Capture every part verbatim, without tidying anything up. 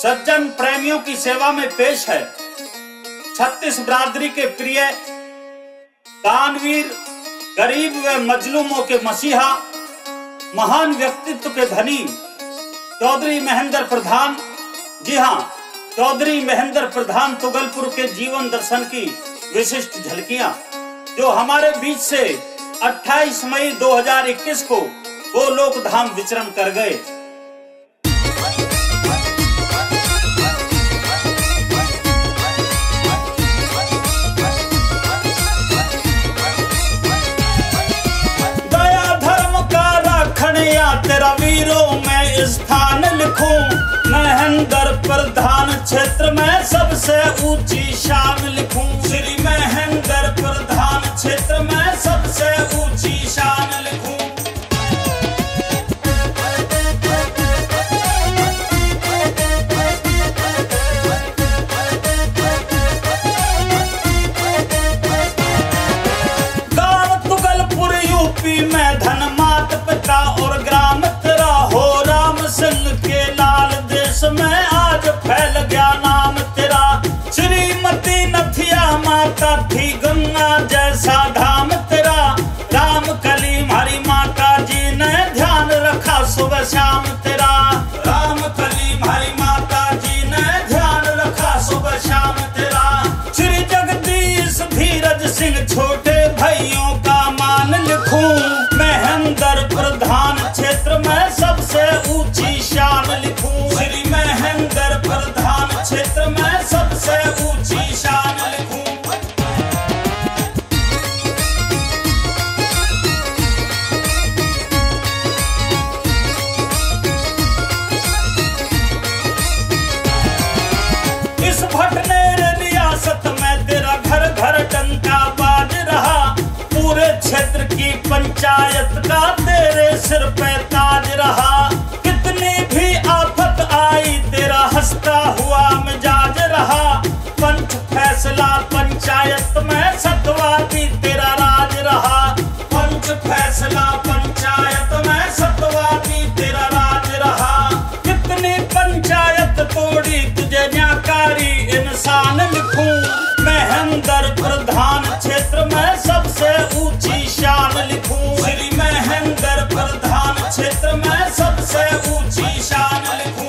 सज्जन प्रेमियों की सेवा में पेश है छत्तीस बरादरी के प्रिय दानवीर, गरीब व मजलूमों के मसीहा, महान व्यक्तित्व के धनी चौधरी महेंद्र प्रधान। जी हाँ, चौधरी महेंद्र प्रधान तुगलपुर के जीवन दर्शन की विशिष्ट झलकियां जो हमारे बीच से अट्ठाईस मई दो हज़ार इक्कीस को वो लोक धाम विचरण कर गए। दया धर्म का राखणिया तेरा वीरों में स्थान लिखूं, महेंद्र प्रधान क्षेत्र में सबसे ऊंची शान लिखूं। श्री महेंद्र प्रधान क्षेत्र में सबसे ऊंची शान लिखूं। गांव तुगलपुर यूपी में धन मात पिता और ग्राम तेरा हो, राम सिंह के लाल देश में आज फैल गया नाम तेरा। श्रीमती नथिया माता थी गंगा जैसा धाम तेरा, राम कली हमारी माता जी ने ध्यान रखा सुबह शाम तेरा। राम कली हमारी माता जी ने ध्यान रखा सुबह शाम तेरा। श्री जगदीश धीरज सिंह छोटे भाइयों का मान लिखूं, महेंद्र प्रधान क्षेत्र में सबसे ऊंची शान लिखूं। श्री महेंद्र प्रधान क्षेत्र में सबसे ऊंची शान लिखूं। इस भटनेर रियासत में तेरा घर घर डंका बाज रहा, पूरे क्षेत्र की पंचायत का तेरे सिर पे ताज रहा। कितनी भी आफत आई तेरा हंसता हुआ मिजाज रहा, पंच फैसला पंचायत में सतवादी तेरा राज रहा। पंच फैसला पंचायत में सतवादी तेरा राज रहा। कितनी पंचायत तोड़ी तुझे न्याकारी इंसान लिखूं, महेंद्र प्रधान क्षेत्र में सबसे ऊंची शान लिखूं। श्री महेंद्र प्रधान क्षेत्र में सबसे ऊंची शान लिखूं।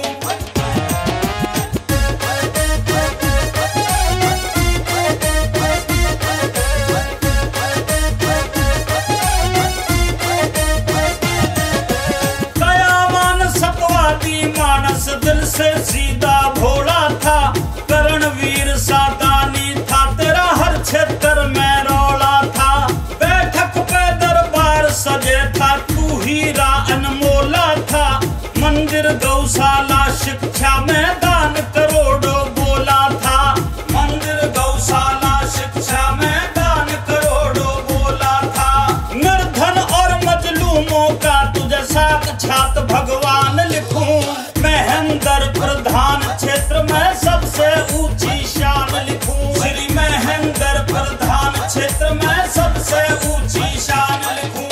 दयावान सतवादी मानस दिल से सीधा भोला था, करणवीर सादानी था तेरा हर क्षेत्र में रौला था। बैठक पे दरबार सजे था तू हीरा अनमोला था, मंदिर गौशाला शिक्षा में दान करोड़ों बोला था। मंदिर गौशाला शिक्षा में दान करोड़ों बोला था। निर्धन और मजलूमों का तुझे साक्षात भगवान लिखूं, महेंद्र प्रधान क्षेत्र में सबसे ऊंची शान लिखूं। श्री महेंद्र प्रधान क्षेत्र में सबसे ऊंची शान लिखूं।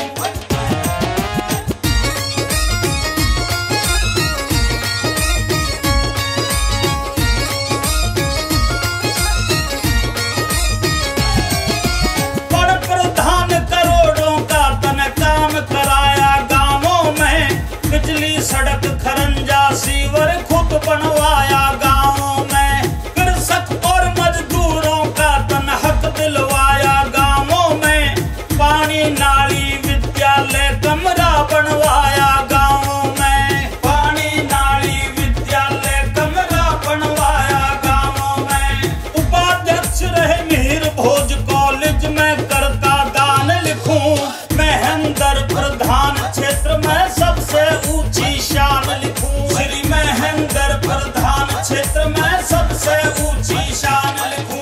बड़ प्रधान करोड़ों का तन काम कराया गांवों में, बिजली सड़क खरंजा सीवर खुद बनवाया गांवों में। कृषक और मजदूरों का तन हक दिलवाया गांवों में, पानी नाली विद्यालय कमरा बनवाया गांवों में। पानी नाली विद्यालय कमरा बनवाया गांवों में। उपाध्यक्ष रहे मिहिर भोज कॉलेज में करता दान लिखूं, महेंद्र प्रधान क्षेत्र में सबसे ऊंची शान लिखूं। श्री महेंद्र प्रधान क्षेत्र में सबसे ऊंची शान लिखूं।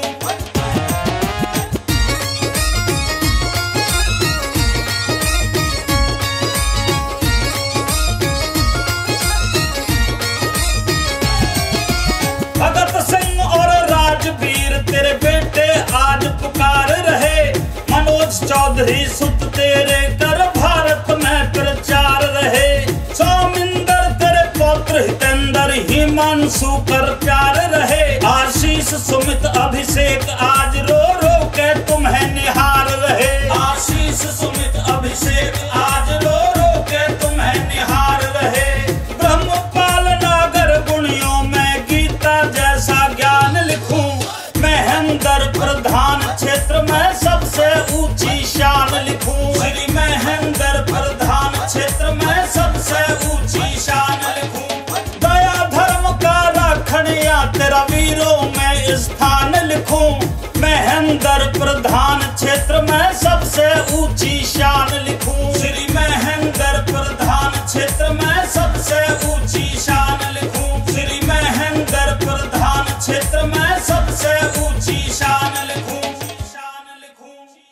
भगत सिंह और राजवीर तेरे बेटे आज पुकार रहे, मनोज चौधरी सुत तेरे कर भारत में प्रचार रहे। सौमिंदर तेरे पौत्र हितेंद्र हिमांशु अंशु कर प्यार रहे। आशीष सुमित अभिषेक आज रो रो के तुम्हें निहार रहे। आशीष सुमित अभिषेक आज रो रो के तुम्हें निहार रहे। ब्रह्मपाल नागर गुणियों में गीता जैसा ज्ञान लिखूं। महेंद्र प्रधान क्षेत्र में सबसे ऊंची शान लिखूं। श्री महेंद्र प्रधान क्षेत्र में सबसे ऊंची शान लिखूं। दया धर्म का राखनिया तेरा वीरों में स्थान लिखूं। महेंद्र प्रधान क्षेत्र में सबसे ऊंची